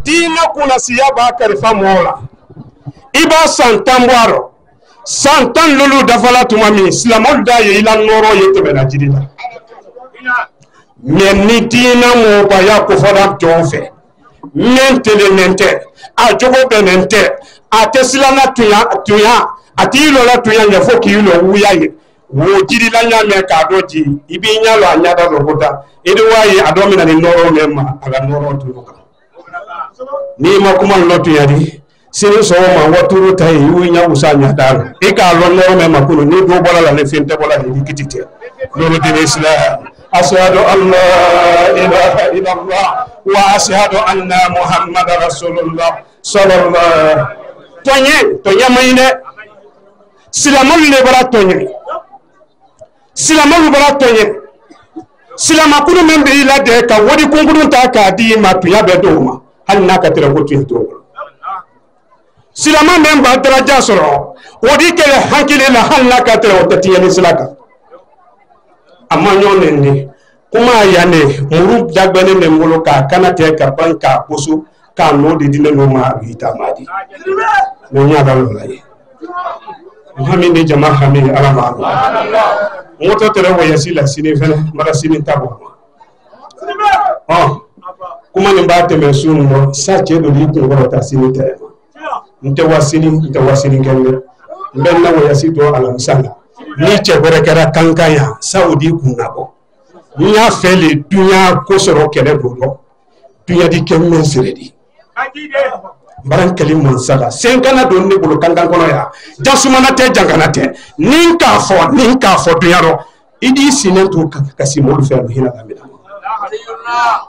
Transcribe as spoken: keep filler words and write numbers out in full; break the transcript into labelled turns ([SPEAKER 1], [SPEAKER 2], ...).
[SPEAKER 1] diina kunasiya b'a kalifa mɔgɔw la i b'a san tan bɔ a rɔ san tan lolu dafala tuma min silamɛw da ye i la nɔrɔ ye tɛmɛna jiri la mais ni diina mɔgɔbaya kofɔda jɔn fɛ min telenen tɛ a jogo bɛnnen tɛ a tɛ silamɛ tunya tunya a t'i lɔla tunya ɲɛ fo k'i lɔ wuya ye wo jiri la ɲa mɛn k'a dɔ ji i b'i ɲa lɔ a ɲada lɔ ko ta i de waa ye a dɔ mina ni nɔrɔ mɛn ma a ka nɔrɔ tunu kan n'i ma kuma lɔ tunya di sini sɔgɔma waturu ta ye i y'u ɲa wusa ɲada la i k'a lɔ nɔrɔ mɛn ma kunu ni dɔ bɔra la ni fɛn tɛ bɔra la i kiti tɛ n'olu de islam ashhadu an la ilaha illallah wa ashhadu anna muhammadar rasulullah sallallahu tonye tonye mayne silamolu le bara tonye silamolu bara tonye silamakuru men be ila de ka wodi kunkuru ta ka di ma tuya be do ma hal na ka tere ko tuya to silama men ba daraja soro wodi kele hankile la hal na ka tere o tatiya ni silaka amma nyonende kuma yane muru dagbene ne ngolo ka kana te ka banka poso ka no de dine no ma vita madi no nya da lo laye muhammad jama hamid alama subhanallah moto tere wo yasila sini fene mara sini tabo oh kuma ni ba te me sunu sa che do li ko ta sini te nte wasini nte wasini kende ben na wo yasito ala musala ni che bere kara kankanya saudi kunabo ni ya fele dunya ko soro kele bolo dunya di kemme siredi baran kalim mon sala sen kana don ne bolo kankan kono ya jasumana te jangana te nin ka fo nin ka fo dunya ro idi sinen to kasi mo fe hina kamina